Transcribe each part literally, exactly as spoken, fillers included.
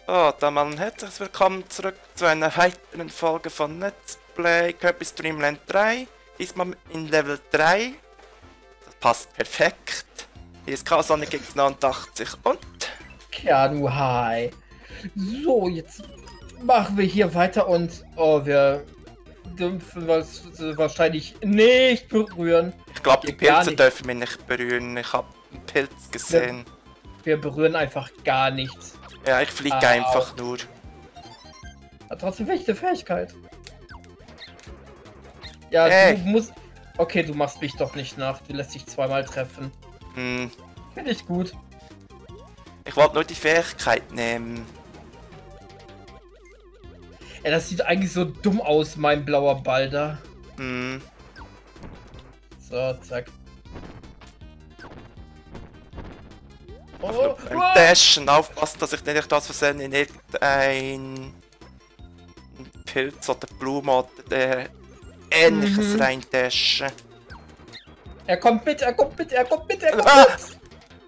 So, dann mal ein herzliches Willkommen zurück zu einer weiteren Folge von Let's Play Kirby's Dream Land drei. Diesmal in Level drei. Das passt perfekt. Hier ist Chaos Sonic X neunundachtzig und... Keanu, hi. So, jetzt machen wir hier weiter und... Oh, wir dürfen was wahrscheinlich nicht berühren. Ich glaube, die Pilze dürfen wir nicht berühren. Ich habe einen Pilz gesehen. Wir, wir berühren einfach gar nichts. Ja, ich fliege Au. einfach nur. Hat trotzdem welche Fähigkeit. Ja, Hey. du musst... Okay, du machst mich doch nicht nach. Du lässt dich zweimal treffen. Hm, Finde ich gut. ich wollte nur die Fähigkeit nehmen. Ja, das sieht eigentlich so dumm aus, mein blauer Ball da. Hm, So, zack. oh, Oh, beim Dashen aufpassen, dass ich nicht aus Versehen in irgendein Pilz oder Blume oder der Ähnliches Mhm. rein dashe. er kommt mit, er kommt mit, er kommt mit, er kommt Ah! mit.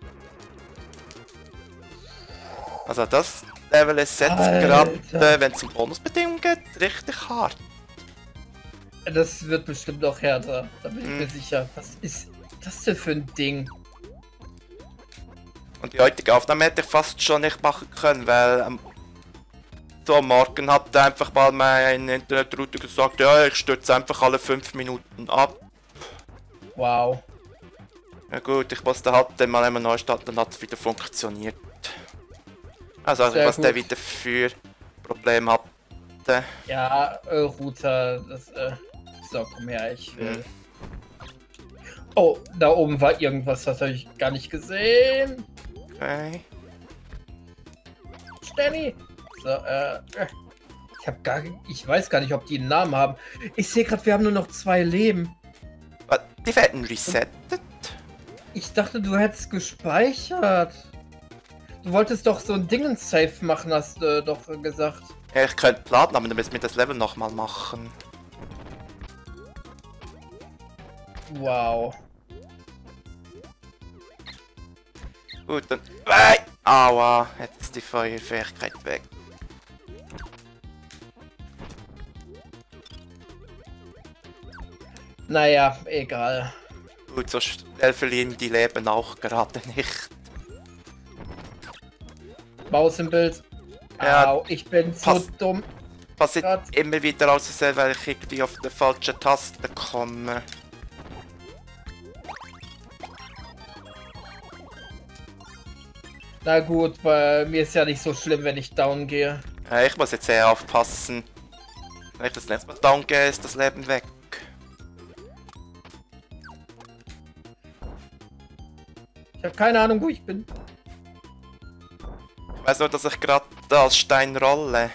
Also das Level ist jetzt Alter. gerade, äh, wenn es um Bonusbedingungen geht, richtig hart. Das wird bestimmt noch härter, da bin ich Mhm. mir sicher. Was ist das denn für ein Ding? Und die heutige Aufnahme hätte ich fast schon nicht machen können, weil ähm, so am Morgen hat einfach mal mein Internetrouter gesagt, ja, ich stürze einfach alle fünf Minuten ab. Wow. Ja gut, ich musste halt dann mal einmal neu starten, dann hat es wieder funktioniert. Also, also Sehr was der gut. wieder für Probleme hatte. Ja, äh, Router, das, äh... So, komm her, ich will... Mhm. Oh, da oben war irgendwas, das habe ich gar nicht gesehen. Okay. Stanley! So, äh... äh. Ich hab gar... Ich weiß gar nicht, ob die einen Namen haben. Ich sehe gerade, wir haben nur noch zwei Leben. Was? Die werden resettet? Ich dachte, du hättest gespeichert. Du wolltest doch so ein Dingens-Safe machen, hast du doch gesagt. Ja, ich könnte planen, aber dann müssen wir das Level nochmal machen. Wow. Gut, dann... Äh, aua, jetzt ist die Feuerfähigkeit weg. Naja, egal. Gut, so schnell verlieren die Leben auch gerade nicht. Maus im Bild. Ja, Au, ich bin so passt. dumm. Passiert Grad. immer wieder aus, weil ich irgendwie auf die falsche Taste komme. Na gut, bei mir ist ja nicht so schlimm, wenn ich down gehe. Ja, ich muss jetzt sehr aufpassen. Wenn ich das nächste Mal down gehe, ist das Leben weg. Ich habe keine Ahnung, wo ich bin. Ich weiß nur, dass ich gerade als Stein rolle.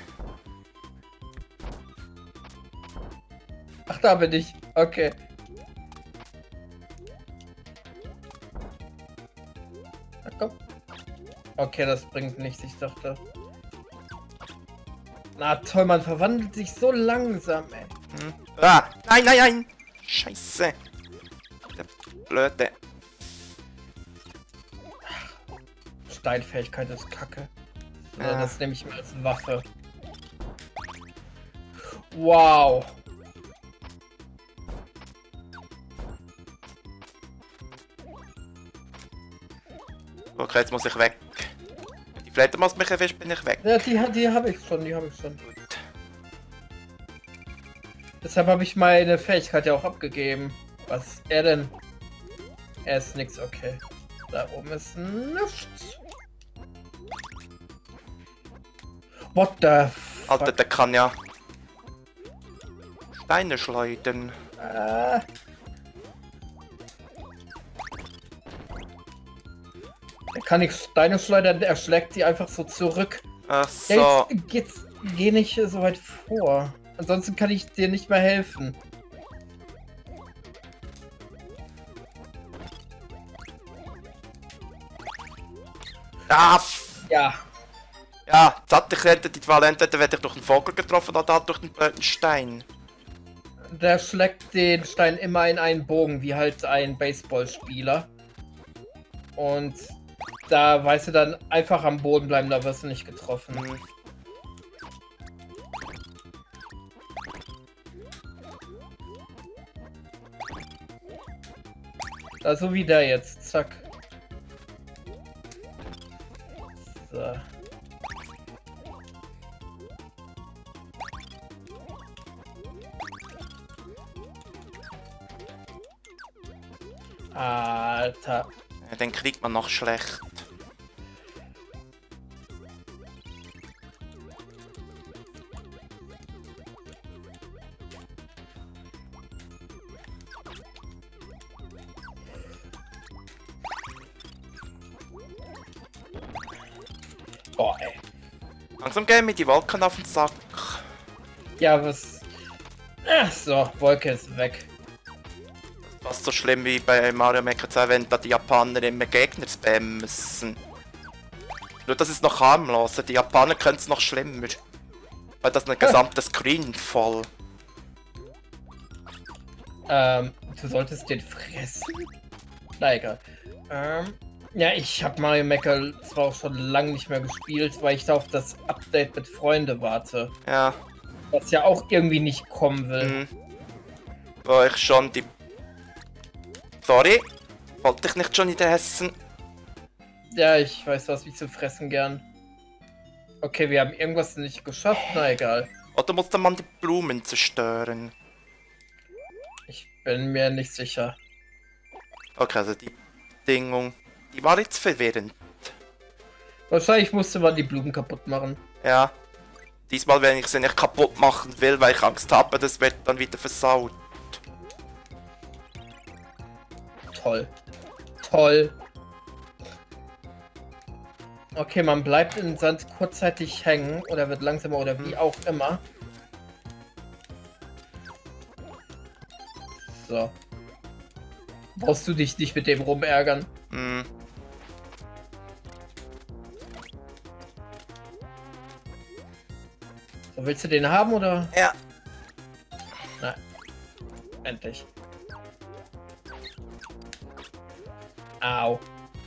Ach, da bin ich. Okay. Na komm. Okay, das bringt nichts, ich dachte. Na toll, man verwandelt sich so langsam, ey. Hm? Ah! Nein, nein, nein! Scheiße! Der blöde. Steinfähigkeit ist kacke. So, Ja. Das nehme ich mir als Waffe. Wow. Okay, jetzt muss ich weg. Wenn die Fledermaus mich erwischt, bin ich weg. Ja, die, die habe ich schon, die habe ich schon. Gut. Deshalb habe ich meine Fähigkeit ja auch abgegeben. Was ist er denn? Er ist nix, okay. Da oben ist nichts. What the fuck? Alter, der kann ja Steine schleudern. Ah. Er kann nicht Steine schleudern, er schlägt sie einfach so zurück. Ach Ja, so. jetzt, jetzt geh nicht so weit vor. Ansonsten kann ich dir nicht mehr helfen. Ah, f- Ja. ja, jetzt hatte ich entweder die Wahl, entweder werde ich durch den Vogel getroffen oder halt durch den blöden Stein. Der schlägt den Stein immer in einen Bogen, wie halt ein Baseballspieler. Und da weißt du dann einfach am Boden bleiben, da wirst du nicht getroffen. Hm. Da so wie der jetzt. Zack. So. Alter. Ja, den kriegt man noch schlecht. Boah, ey. Langsam gehen mir die Wolken auf den Sack. Ja, was... Ach so, Wolke ist weg. Fast so schlimm wie bei Mario Maker zwei, wenn da die Japaner immer Gegner spammen müssen. Nur das ist noch harmloser, die Japaner können es noch schlimmer. Weil das ein gesamter Screen voll. Ähm, du solltest den fressen? Na egal. Ähm, ja, ich habe Mario Maker zwar auch schon lange nicht mehr gespielt, weil ich da auf das Update mit Freunde warte. Ja. Was ja auch irgendwie nicht kommen will. Mhm. Wo ich schon die... Sorry. Wollte ich nicht schon in der Hessen? Ja, ich weiß was, wie zu fressen gern. Okay, wir haben irgendwas nicht geschafft, na egal. Oder musste man die Blumen zerstören? Ich bin mir nicht sicher. Okay, also die Bedingung... Die war jetzt verwirrend. Wahrscheinlich musste man die Blumen kaputt machen. Ja. Diesmal, wenn ich sie nicht kaputt machen will, weil ich Angst habe, das wird dann wieder versaut. Toll. Toll. Okay, man bleibt in Sand kurzzeitig hängen oder wird langsamer oder wie auch immer. So. Brauchst du dich nicht mit dem rumärgern? Hm. So, willst du den haben oder? Ja. Nein. Endlich. Au.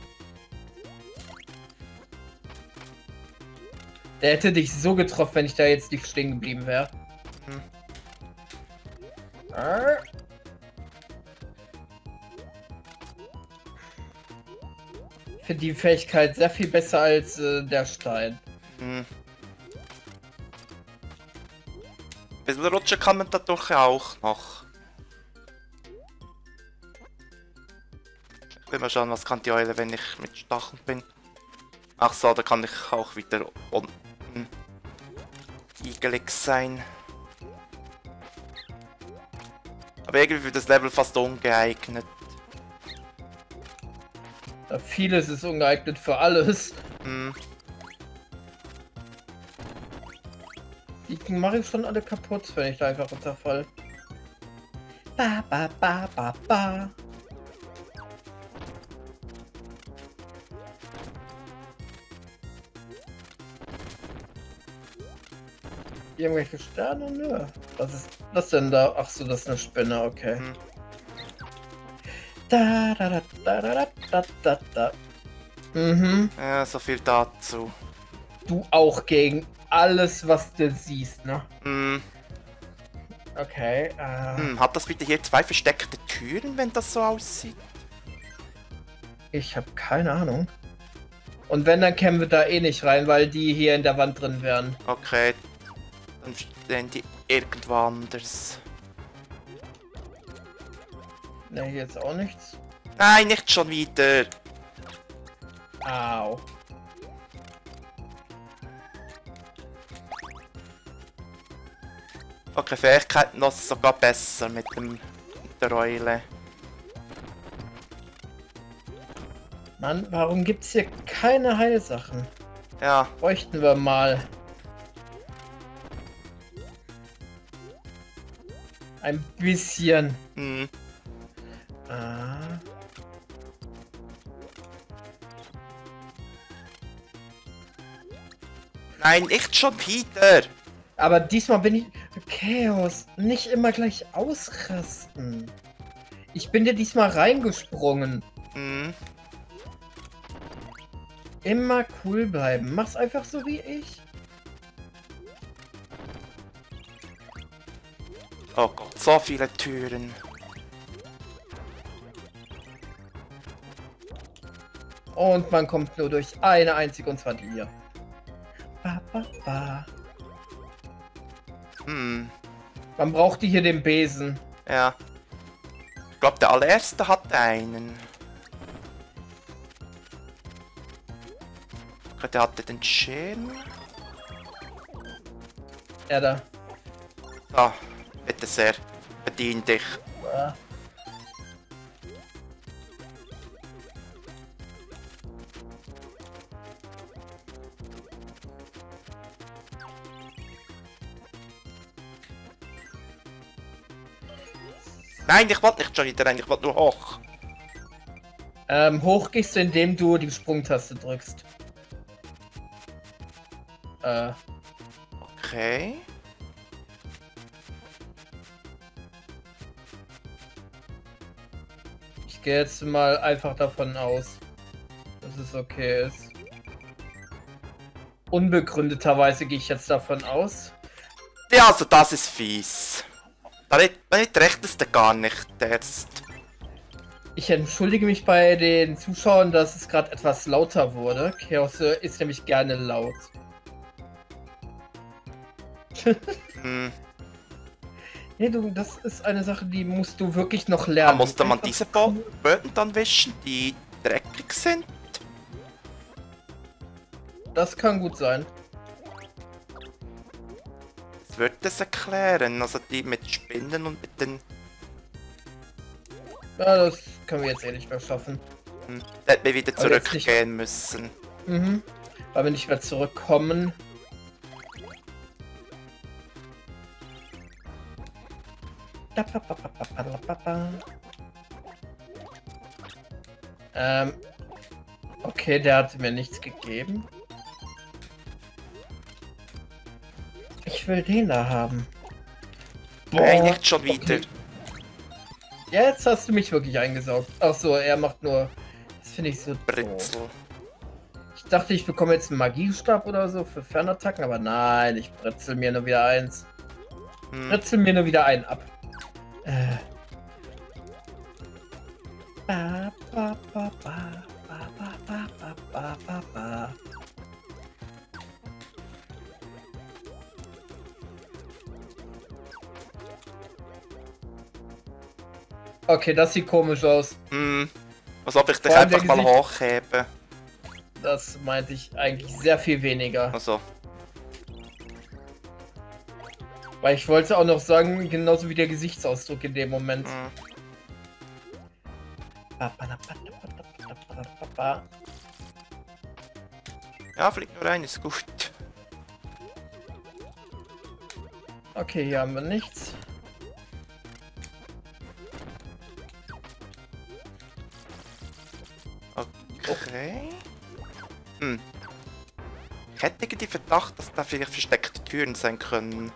Der hätte dich so getroffen, wenn ich da jetzt nicht stehen geblieben wäre. Hm. Ah. Ich finde die Fähigkeit sehr viel besser als äh, der Stein. Hm. Ein bisschen rutschen kann man dadurch auch noch. Ich will mal schauen, was kann die Eule, wenn ich mit Stacheln bin. Ach so, da kann ich auch wieder unten igelig sein. Aber irgendwie für das Level fast ungeeignet. Ja, vieles ist ungeeignet für alles. Hm. Die mache ich schon alle kaputt, wenn ich da einfach runterfall. Ba, ba, ba, ba, ba. Irgendwelche Sterne? Nö. Was ist das denn da? Ach so, das ist eine Spinne, okay. Hm. Da, da, da, da, da, da, da, da. Mhm. Ja, so viel dazu. Du auch gegen alles, was du siehst, ne? Hm. Okay, äh, Hm. Hat das wieder hier zwei versteckte Türen, wenn das so aussieht? ich habe keine Ahnung. Und wenn, dann kämen wir da eh nicht rein, weil die hier in der Wand drin wären. Okay. Dann stehen die irgendwo anders. Ne, hier ist auch nichts. Nein, nicht schon wieder. Au. Okay, Fähigkeiten noch sogar besser mit dem mit der Eule. Mann, warum gibt's hier keine Heilsachen? Ja, Bräuchten wir mal. Ein bisschen. hm. Ah. Nein, nicht schon wieder. Aber diesmal bin ich... Chaos, nicht immer gleich ausrasten. Ich bin dir diesmal reingesprungen. Hm. Immer cool bleiben. Mach's einfach so wie ich. Oh Gott, so viele Türen. Und man kommt nur durch eine einzige, und zwar die hier. Ba, ba, ba. Hm, Man braucht die hier den Besen. ja. Ich glaube, der allererste hat einen. Der hatte den Schirm. Ja, da. Ah, bitte sehr. Bedien dich. Ja. Nein, ich wollte nicht schon wieder rein, ich wollte nur hoch. Ähm, hoch gehst du, indem du die Sprungtaste drückst. Äh, Okay. ich gehe jetzt mal einfach davon aus, dass es okay ist. Unbegründeterweise gehe ich jetzt davon aus. Ja, also das ist fies. Damit, damit rechnest du gar nicht jetzt. Ich entschuldige mich bei den Zuschauern, dass es gerade etwas lauter wurde. Chaos ist nämlich gerne laut. Hm. Nee, du, das ist eine Sache, die musst du wirklich noch Da lernen. musste man Einfach- diese Bo- Böden dann wischen, die dreckig sind. Das kann gut sein. Das würde das erklären. Also die mit Spinnen und mit den... Ja, das können wir jetzt eh nicht mehr schaffen. Hm. Da hätten wir wieder Aber jetzt nicht- zurückgehen müssen. Mhm. Weil wir nicht mehr zurückkommen. Ähm. Okay, der hat mir nichts gegeben. Ich will den da haben. Nein, nicht schon wieder. okay. Jetzt hast du mich wirklich eingesaugt. Ach so, er macht nur. Das finde ich so doof. Britzel. Ich dachte, ich bekomme jetzt einen Magiestab oder so für Fernattacken, aber nein, ich britzel mir nur wieder eins. Hm. Britzel mir nur wieder einen ab. Äh. Ba, ba, ba, ba, ba, ba, ba, ba, ba, ba, ba. Okay, das sieht komisch aus. Hm. Als ob ich dich Vor allem einfach der mal Gesicht- hochhebe. Das meinte ich eigentlich sehr viel weniger. Also. Weil ich wollte auch noch sagen, genauso wie der Gesichtsausdruck in dem Moment. Hm. Ba, ba, da, ba, da, ba, da, ba, da, ba, da, ba. Ja, flieg nur rein, ist gut. Okay, hier haben wir nichts. Okay. Hm. Ich hätte irgendwie Verdacht, dass da vielleicht versteckte Türen sein können.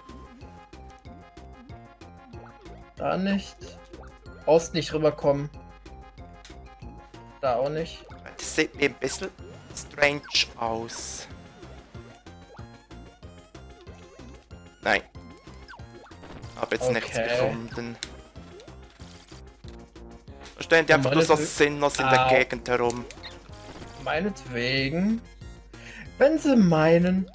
Da nicht. Außen nicht rüberkommen. Da auch nicht. Das sieht mir ein bisschen strange aus. Nein. Habe jetzt nichts Okay. gefunden. Da stehen die einfach nur so Meine- sinnlos in Au. der Gegend herum. Meinetwegen. Wenn sie meinen.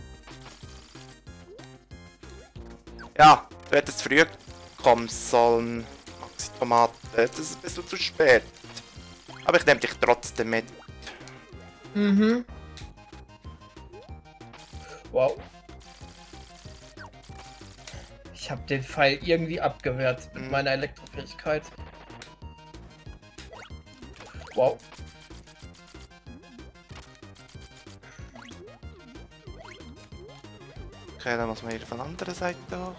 Ja, du hättest früher kommen sollen. Maxi Tomate. Das ist ein bisschen zu spät. Aber ich nehme dich trotzdem mit. Mhm. Wow. Ich habe den Pfeil irgendwie abgewehrt mit Mhm. meiner Elektrofähigkeit. Wow. Okay, dann muss man hier von der anderen Seite hoch.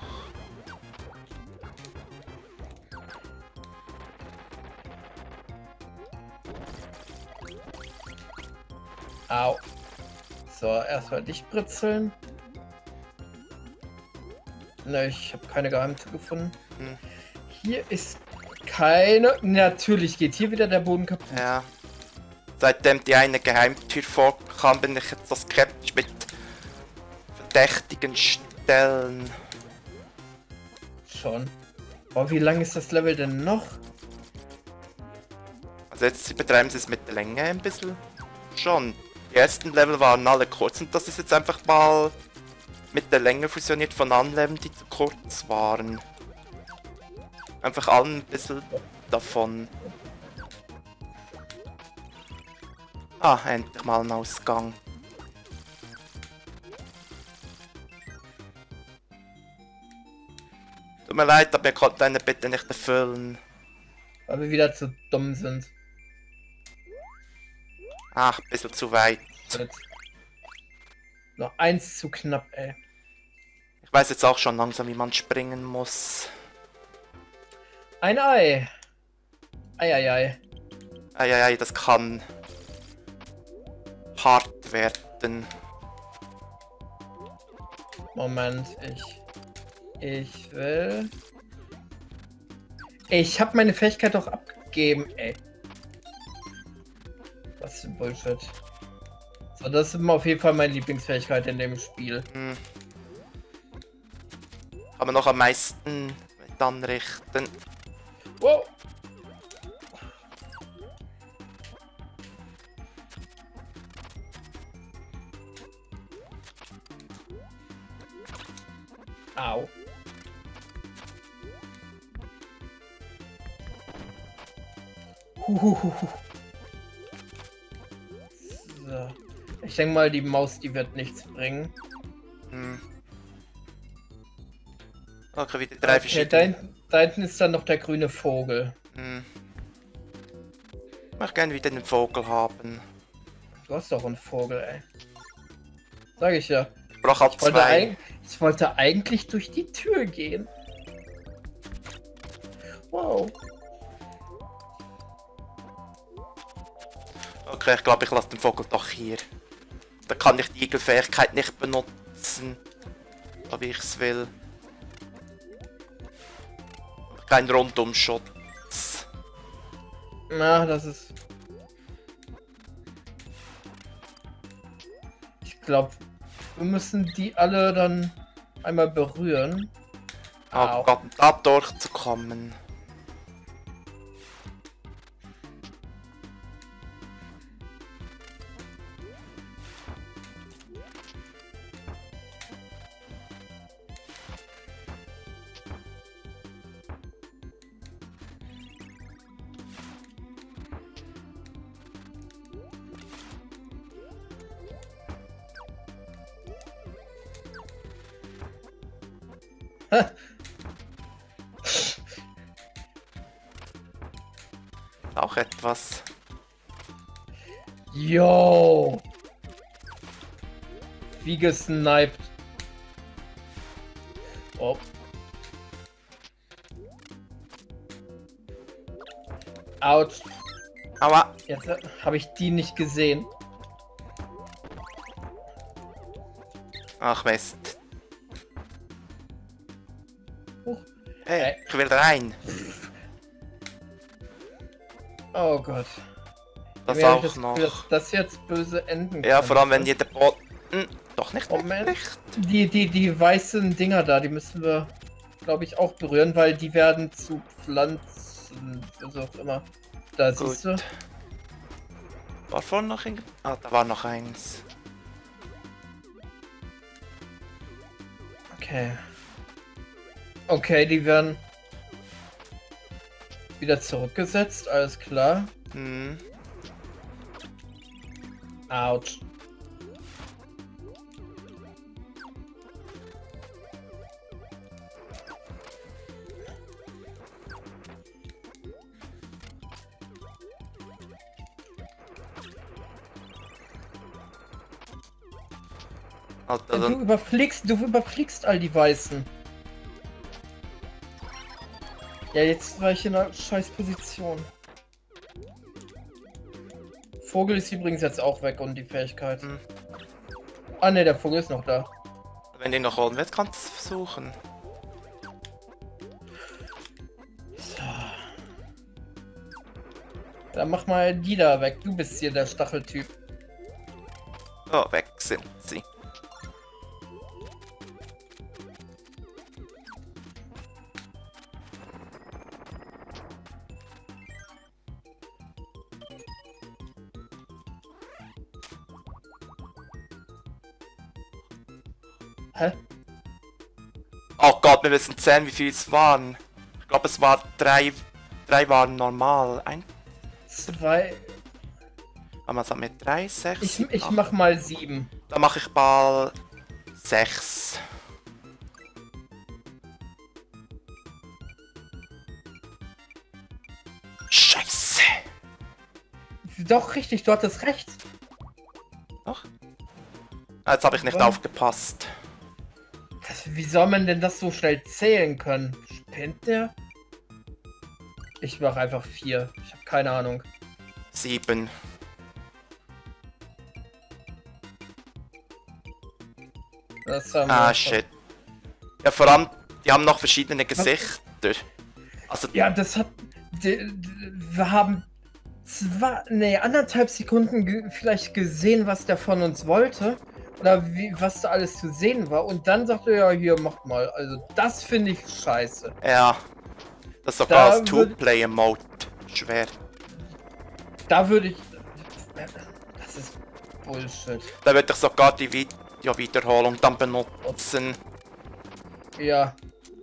Au. So, erstmal dich britzeln. Ne, ich habe keine Geheimtür gefunden. Hm. Hier ist keine. Natürlich geht hier wieder der Boden kaputt. Ja. Seitdem die eine Geheimtür vorkam, bin ich jetzt so skeptisch mit verdächtigen Stellen. Schon. Boah, wie lang ist das Level denn noch? Also jetzt übertreiben sie es mit der Länge ein bisschen. schon. Die ersten Level waren alle kurz und das ist jetzt einfach mal mit der Länge fusioniert von anderen Leveln, die zu kurz waren. Einfach allen ein bisschen davon. Ah, endlich mal ein Ausgang. Tut mir leid, aber ihr konntet eine Bitte nicht erfüllen. Weil wir wieder zu dumm sind. Ach, ein bisschen zu weit. Jetzt. Noch eins zu knapp, ey. Ich weiß jetzt auch schon langsam, wie man springen muss. Ein Ei. Eieiei. Eieiei, das kann hart werden. Moment, ich. Ich will. Ich habe meine Fähigkeit doch abgegeben, ey. Was für ein Bullshit. So, das ist immer auf jeden Fall meine Lieblingsfähigkeit in dem Spiel. Hm. Kann man noch am meisten mit anrichten. Wow. Au. Huhuhuhu. So. Ich denke mal, die Maus, die wird nichts bringen. Hm. Okay, wieder drei Okay, da, verschiedene. hinten- da hinten ist dann noch der grüne Vogel. Hm. Ich möchte gerne wieder einen Vogel haben. Du hast doch einen Vogel, ey. Sag ich ja. Ich brauche halt Ich wollte, zwei. eig ich wollte eigentlich durch die Tür gehen. Wow. Okay, ich glaube, ich lasse den Vogel doch hier. Da kann ich die Igelfähigkeit nicht benutzen. So wie ich es will. Kein Rundumschutz. Na, das ist... Ich glaube, wir müssen die alle dann einmal berühren. Oh Au. Gott, um da durchzukommen. Auch etwas. Yo! Wie gesniped. Oh. Autsch. Aua. Jetzt habe ich die nicht gesehen. Ach Mist. Huch. Hey, Äh. ich will rein. Oh Gott. Das Mir hab auch ich das noch. Gefühl, dass das jetzt böse enden Ja, könnte. vor allem wenn jeder Boden... Doch nicht, Moment. nicht. Die, die, die weißen Dinger da, die müssen wir, glaube ich, auch berühren, weil die werden zu Pflanzen, was auch immer. Da Gut. siehst du. War vorhin noch ein... Ah, da war noch eins. Okay. Okay, die werden wieder zurückgesetzt, alles klar. Hm. Autsch. Alter, Du dann... überfliegst, du überfliegst all die Weißen. Ja, jetzt war ich in einer scheiß Position. Vogel ist übrigens jetzt auch weg und die Fähigkeit. Hm. Ah ne, der Vogel ist noch da. Wenn du noch holen willst, kannst du es versuchen. So. Dann mach mal die da weg. Du bist hier der Stacheltyp. Oh, weg sind sie. Hä? Oh Gott, wir müssen zählen, wie viel es waren. Ich glaube, es waren drei. Drei waren normal. Ein. Zwei. Aber was haben wir? Drei, sechs. Ich, sieben, ich acht. mach mal sieben. Dann mache ich mal sechs. Scheiße. Doch, richtig, du hattest recht. Doch? Ah, jetzt habe ich nicht Was? aufgepasst. Das, wie soll man denn das so schnell zählen können? Spinnt der? Ich mach einfach vier. Ich habe keine Ahnung. Sieben. Das haben Ah, wir shit. Ja, vor allem, die haben noch verschiedene Gesichter. Also, Ja, das hat. Die, die, wir haben zwei, nee, anderthalb Sekunden ge vielleicht gesehen, was der von uns wollte. Oder wie, was da alles zu sehen war. Und dann sagte er, ja, hier, macht mal. Also, das finde ich scheiße. ja. Das ist sogar Da als Two-Player-Mode schwer. Da würde ich. Das ist Bullshit. Da würde ich sogar die Video-Wiederholung dann benutzen. Ja.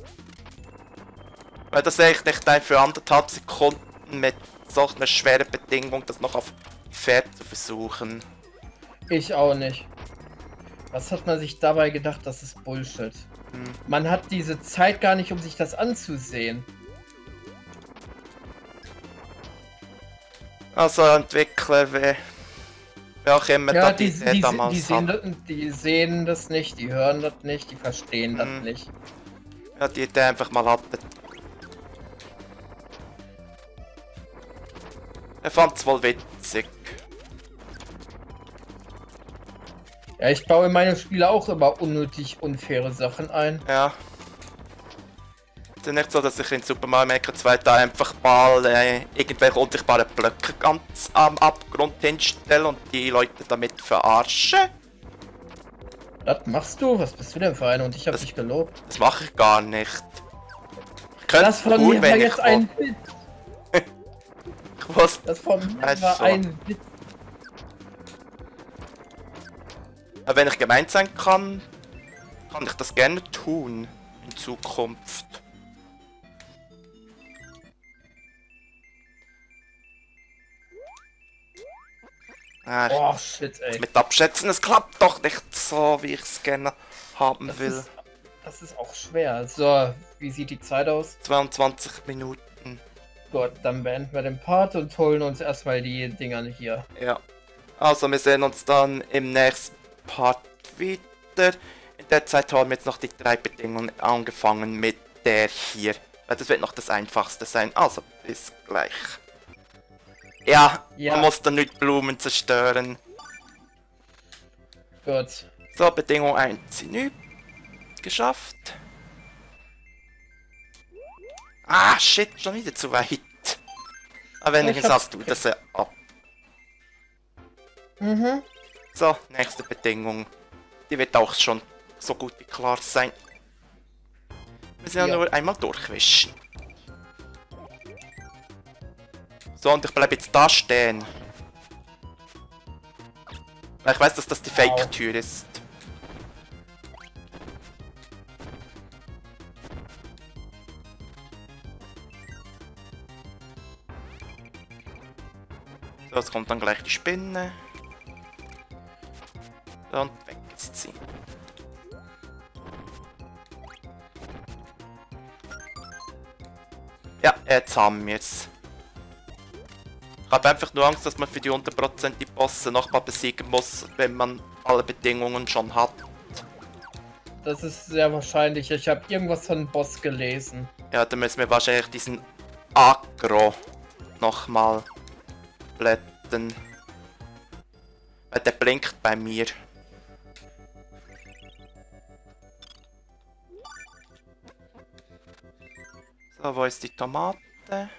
Weil das sehe ich nicht ein für anderthalb Sekunden mit solch einer schweren Bedingung, das noch auf Pferd zu versuchen. Ich auch nicht. Was hat man sich dabei gedacht? Das ist Bullshit. Hm. Man hat diese Zeit gar nicht, um sich das anzusehen. Also Entwickler, wer, wer auch immer Ja, da die, die, die, die, damals die, sehen, hat. das- die sehen das nicht, die hören das nicht, die verstehen das Hm. nicht. Ja, die Idee einfach mal hatte. Er fand es wohl witzig. Ja, ich baue in meine Spiele auch immer unnötig unfaire Sachen ein. Ja. Es ist nicht so, dass ich in Super Mario Maker zwei da einfach mal äh, irgendwelche unsichtbaren Blöcke ganz am Abgrund hinstelle und die Leute damit verarsche. Das machst du? Was bist du denn für einer? Und ich habe Das- dich gelobt. Das mache ich gar nicht. Ich könnte Das es von tun, mir war wenn ich jetzt ein will. Witz. Ich wusste. Das von mir Also. war ein Witz. Aber wenn ich gemeint sein kann, kann ich das gerne tun in Zukunft. Ah, Oh shit, ey. mit Abschätzen, es klappt doch nicht so, wie ich es gerne haben Das will. ist, das ist auch schwer. So, wie sieht die Zeit aus? zweiundzwanzig Minuten. Gut, dann beenden wir den Part und holen uns erstmal die Dinger hier. Ja. Also wir sehen uns dann im nächsten Part wieder. In der Zeit haben wir jetzt noch die drei Bedingungen angefangen mit der hier. Weil das wird noch das einfachste sein. Also bis gleich. Ja, Ja. man muss dann nicht Blumen zerstören. Gut. So, Bedingung eins hinüber. Geschafft. Ah, shit, schon wieder zu weit. Aber wenigstens Ich hab's hast du das ja ab. Mhm. So, nächste Bedingung. Die wird auch schon so gut wie klar sein. Wir müssen ja Ja. nur einmal durchwischen. So, und ich bleibe jetzt da stehen. Weil ich weiß, dass das die Au. Fake-Tür ist. So, jetzt kommt dann gleich die Spinne. So, und weg ist sie. Ja, jetzt haben wir es. Ich habe einfach nur Angst, dass man für die hundert Prozent die Bosse nochmal besiegen muss, wenn man alle Bedingungen schon hat. Das ist sehr wahrscheinlich. Ich habe irgendwas von Boss gelesen. Ja, dann müssen wir wahrscheinlich diesen Agro nochmal blättern. Weil der blinkt bei mir. So, wo ist die Tomate?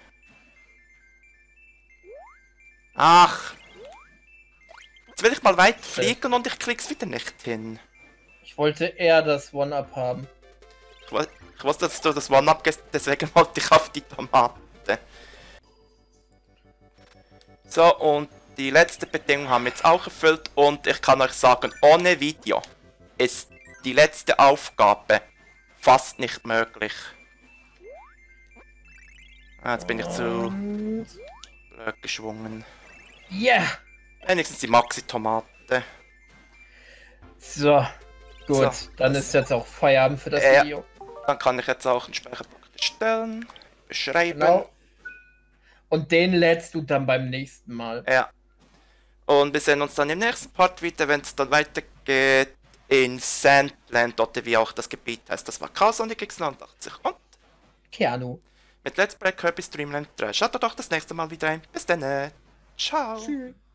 Ach! Jetzt will ich mal weit fliegen und ich krieg's wieder nicht hin. Ich wollte eher das One-Up haben. Ich, wo ich wusste, dass du das One-Up gehst, deswegen wollte ich auf die Tomate. So, und die letzte Bedingung haben wir jetzt auch erfüllt und ich kann euch sagen, ohne Video ist die letzte Aufgabe fast nicht möglich. Ah, jetzt bin ich zu Und... blöd geschwungen. Ja! Yeah. Wenigstens die Maxi-Tomate. So, gut. So, dann das- ist jetzt auch Feierabend für das Ja. Video. Dann kann ich jetzt auch einen Speicherpunkt erstellen, beschreiben. Genau. Und den lädst du dann beim nächsten Mal. Ja. Und wir sehen uns dann im nächsten Part wieder, wenn es dann weitergeht in Sandland, oder wie auch das Gebiet heißt. Das war Chaosonic X neunundachtzig und Keanu. mit Let's Play Kirby's Dream Land drei. Schaut doch das nächste Mal wieder ein. Bis dann. Ciao. Tschüss.